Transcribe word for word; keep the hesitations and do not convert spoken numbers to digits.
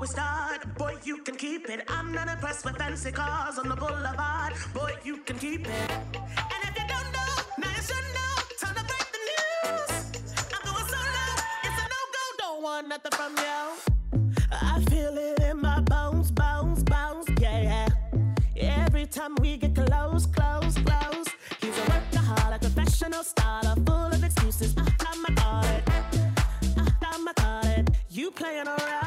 we start. Boy, you can keep it. I'm not impressed with fancy cars on the boulevard. Boy, you can keep it. And if you don't know, now you should know. Time to break the news. I'm going solo. It's a no-go. Don't want nothing from you. I feel it in my bones, bones, bones, yeah. Every time we get close, close, close. He's a workaholic, professional starter, full of excuses. Ah, I'm a got it. Ah, I'm a got it. You playing around.